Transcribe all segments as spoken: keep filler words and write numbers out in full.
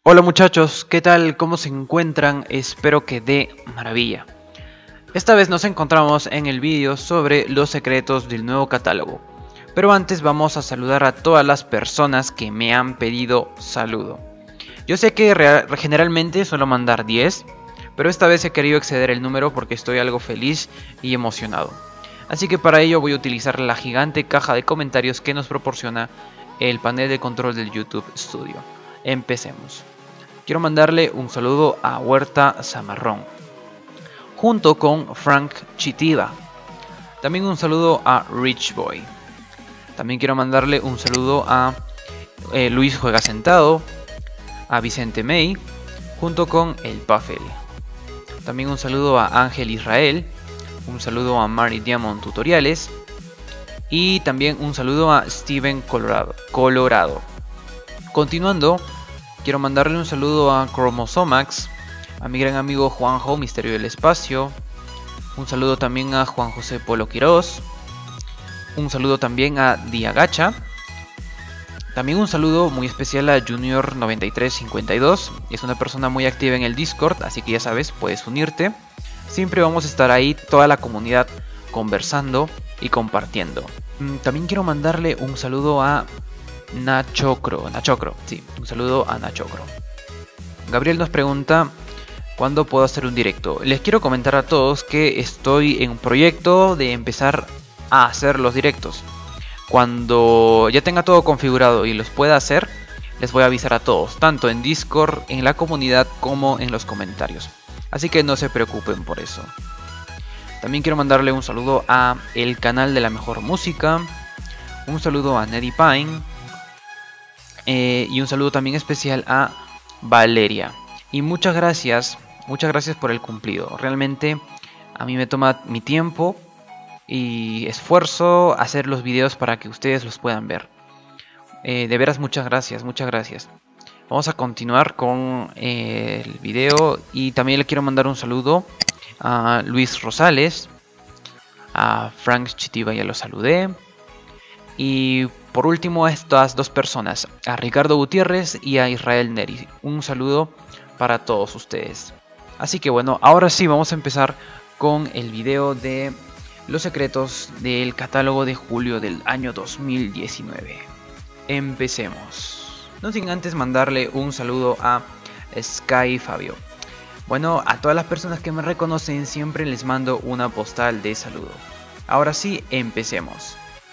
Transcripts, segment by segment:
Hola muchachos, ¿qué tal? ¿Cómo se encuentran? Espero que de maravilla. Esta vez nos encontramos en el vídeo sobre los secretos del nuevo catálogo. Pero antes vamos a saludar a todas las personas que me han pedido saludo. Yo sé que generalmente suelo mandar diez, pero esta vez he querido exceder el número porque estoy algo feliz y emocionado. Así que para ello voy a utilizar la gigante caja de comentarios que nos proporciona el panel de control del YouTube Studio. Empecemos. Quiero mandarle un saludo a Huerta Zamarrón, junto con Frank Chitiva. También un saludo a Rich Boy. También quiero mandarle un saludo a eh, Luis Juega Sentado, a Vicente May, junto con el Puffel. También un saludo a Ángel Israel, un saludo a Mari Diamond Tutoriales y también un saludo a Steven Colorado. Colorado. Continuando, quiero mandarle un saludo a Chromosomax, a mi gran amigo Juanjo Misterio del Espacio, un saludo también a Juan José Polo Quiroz, un saludo también a Diagacha, también un saludo muy especial a Junior noventa y tres cincuenta y dos, es una persona muy activa en el Discord, así que ya sabes, puedes unirte. Siempre vamos a estar ahí, toda la comunidad, conversando y compartiendo. También quiero mandarle un saludo a Nachocro, Nachocro, sí, un saludo a Nachocro. Gabriel nos pregunta ¿cuándo puedo hacer un directo? Les quiero comentar a todos que estoy en un proyecto de empezar a hacer los directos. Cuando ya tenga todo configurado y los pueda hacer, les voy a avisar a todos, tanto en Discord, en la comunidad, como en los comentarios. Así que no se preocupen por eso. También quiero mandarle un saludo a el canal de la mejor música, un saludo a Neddy Pine, eh, y un saludo también especial a Valeria. Y muchas gracias, muchas gracias por el cumplido. Realmente a mí me toma mi tiempo y esfuerzo hacer los videos para que ustedes los puedan ver. Eh, de veras muchas gracias, muchas gracias. Vamos a continuar con eh, el video y también le quiero mandar un saludo a Luis Rosales, a Frank Chitiva, ya lo saludé. Y por último a estas dos personas, a Ricardo Gutiérrez y a Israel Neri. Un saludo para todos ustedes. Así que bueno, ahora sí vamos a empezar con el video de los secretos del catálogo de julio del año dos mil diecinueve. Empecemos. No sin antes mandarle un saludo a Sky Fabio. Bueno, a todas las personas que me reconocen siempre les mando una postal de saludo. Ahora sí, empecemos.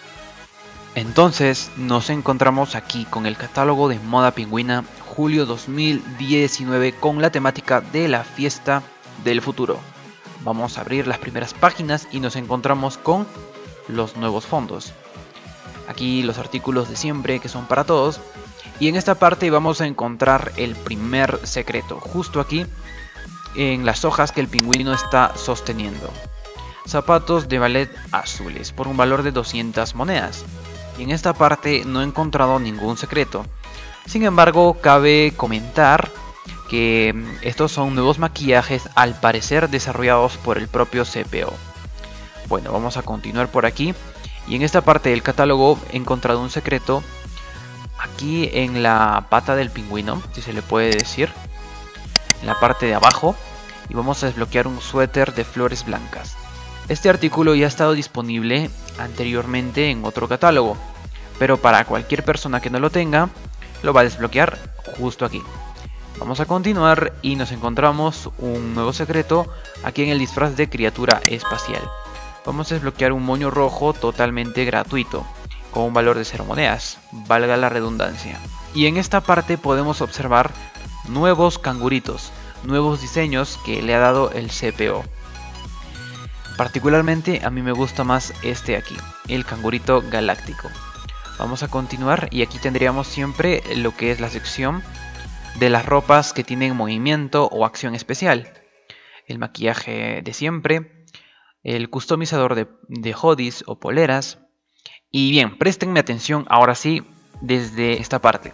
Entonces nos encontramos aquí con el catálogo de Moda Pingüina julio dos mil diecinueve con la temática de la fiesta del futuro. Vamos a abrir las primeras páginas y nos encontramos con los nuevos fondos. Aquí los artículos de siempre que son para todos. Y en esta parte vamos a encontrar el primer secreto, justo aquí en las hojas que el pingüino está sosteniendo. Zapatos de ballet azules por un valor de doscientas monedas. Y en esta parte no he encontrado ningún secreto. Sin embargo, cabe comentar que estos son nuevos maquillajes al parecer desarrollados por el propio C P O. Bueno, vamos a continuar por aquí. Y en esta parte del catálogo he encontrado un secreto. Aquí en la pata del pingüino, si se le puede decir, en la parte de abajo, y vamos a desbloquear un suéter de flores blancas. Este artículo ya ha estado disponible anteriormente en otro catálogo, pero para cualquier persona que no lo tenga, lo va a desbloquear justo aquí. Vamos a continuar y nos encontramos un nuevo secreto aquí en el disfraz de criatura espacial. Vamos a desbloquear un moño rojo totalmente gratuito, con un valor de cero monedas, valga la redundancia. Y en esta parte podemos observar nuevos canguritos, nuevos diseños que le ha dado el C P O. Particularmente a mí me gusta más este aquí, el cangurito galáctico. Vamos a continuar y aquí tendríamos siempre lo que es la sección de las ropas que tienen movimiento o acción especial. El maquillaje de siempre, el customizador de, de hoodies o poleras. Y bien, préstenme atención ahora sí desde esta parte.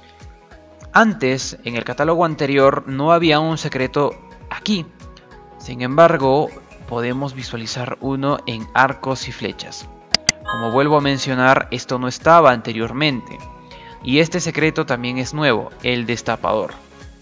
Antes, en el catálogo anterior, no había un secreto aquí. Sin embargo, podemos visualizar uno en arcos y flechas. Como vuelvo a mencionar, esto no estaba anteriormente. Y este secreto también es nuevo, el destapador.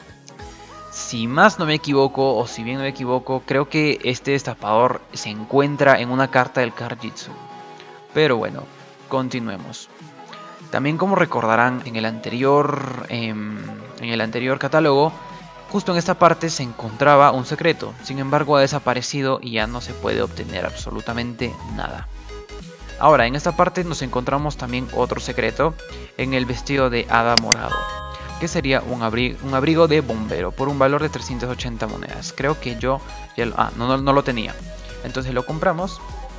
Si más no me equivoco, o si bien no me equivoco, creo que este destapador se encuentra en una carta del Cardjitsu. Pero bueno, continuemos. También, como recordarán, en el anterior, eh, en el anterior catálogo, justo en esta parte se encontraba un secreto. Sin embargo, ha desaparecido y ya no se puede obtener absolutamente nada. Ahora, en esta parte nos encontramos también otro secreto en el vestido de hada morado, que sería un abrigo, un abrigo de bombero por un valor de trescientas ochenta monedas. Creo que yo ya lo, ah, no, no, no lo tenía. Entonces lo compramos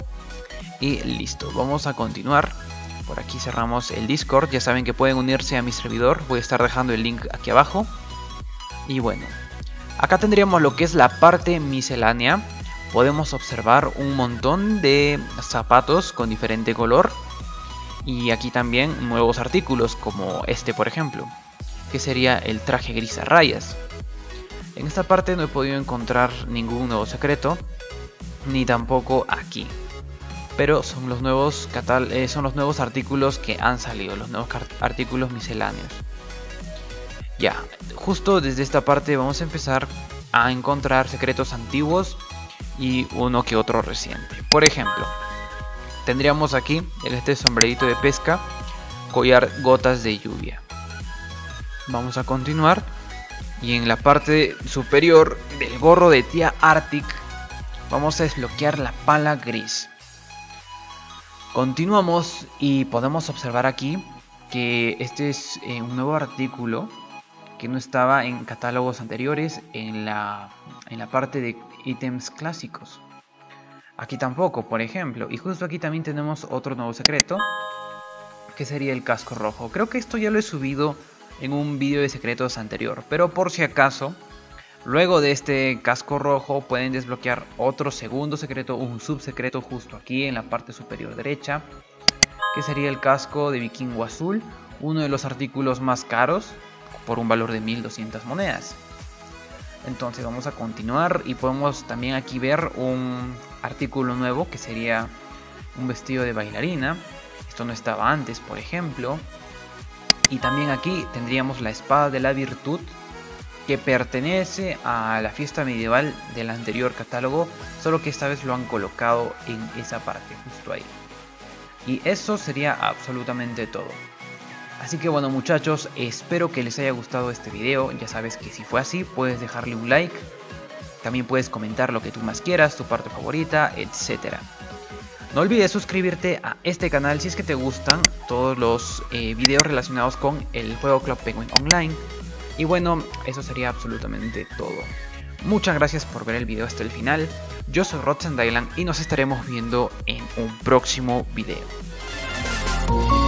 y listo. Vamos a continuar. Por aquí cerramos el Discord. Ya saben que pueden unirse a mi servidor. Voy a estar dejando el link aquí abajo. Y bueno, acá tendríamos lo que es la parte miscelánea. Podemos observar un montón de zapatos con diferente color. Y aquí también nuevos artículos como este, por ejemplo, que sería el traje gris a rayas. En esta parte no he podido encontrar ningún nuevo secreto, ni tampoco aquí. Pero son los nuevos catal eh, son los nuevos artículos que han salido, los nuevos artículos misceláneos. Ya, justo desde esta parte vamos a empezar a encontrar secretos antiguos y uno que otro reciente. Por ejemplo, tendríamos aquí este sombrerito de pesca, collar gotas de lluvia. Vamos a continuar y en la parte superior del gorro de tía Arctic vamos a desbloquear la pala gris. Continuamos y podemos observar aquí que este es eh, un nuevo artículo que no estaba en catálogos anteriores en la, en la parte de ítems clásicos. Aquí tampoco, por ejemplo. Y justo aquí también tenemos otro nuevo secreto, que sería el casco rojo. Creo que esto ya lo he subido en un vídeo de secretos anterior, pero por si acaso, luego de este casco rojo pueden desbloquear otro segundo secreto, un subsecreto justo aquí en la parte superior derecha, que sería el casco de vikingo azul, uno de los artículos más caros, por un valor de mil doscientas monedas. Entonces vamos a continuar y podemos también aquí ver un artículo nuevo que sería un vestido de bailarina. Esto no estaba antes, por ejemplo. Y también aquí tendríamos la espada de la virtud, que pertenece a la fiesta medieval del anterior catálogo, solo que esta vez lo han colocado en esa parte, justo ahí. Y eso sería absolutamente todo. Así que bueno, muchachos, espero que les haya gustado este video. Ya sabes que si fue así, puedes dejarle un like. También puedes comentar lo que tú más quieras, tu parte favorita, etcétera. No olvides suscribirte a este canal si es que te gustan todos los eh, videos relacionados con el juego Club Penguin Online. Y bueno, eso sería absolutamente todo. Muchas gracias por ver el video hasta el final. Yo soy Rod Sandailan y nos estaremos viendo en un próximo video.